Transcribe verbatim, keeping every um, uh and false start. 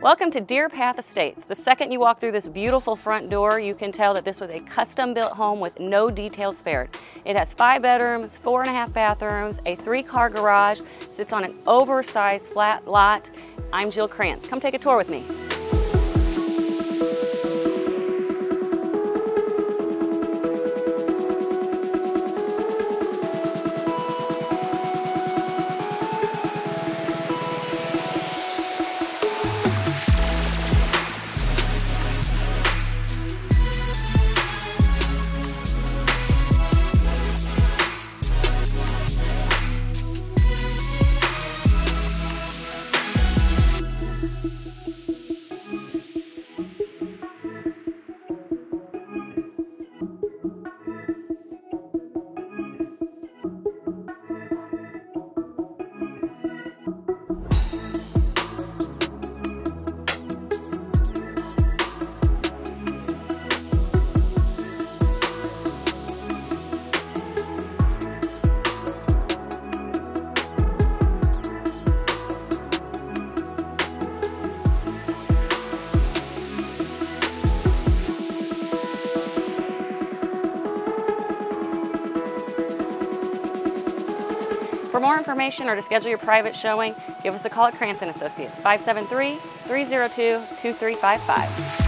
Welcome to Deer Path Estates. The second you walk through this beautiful front door, you can tell that this was a custom-built home with no details spared. It has five bedrooms, four and a half bathrooms, a three-car garage, sits on an oversized flat lot. I'm Jill Krantz. Come take a tour with me. For more information or to schedule your private showing, give us a call at Krantz and Associates, five seven three, three zero two, two three five five.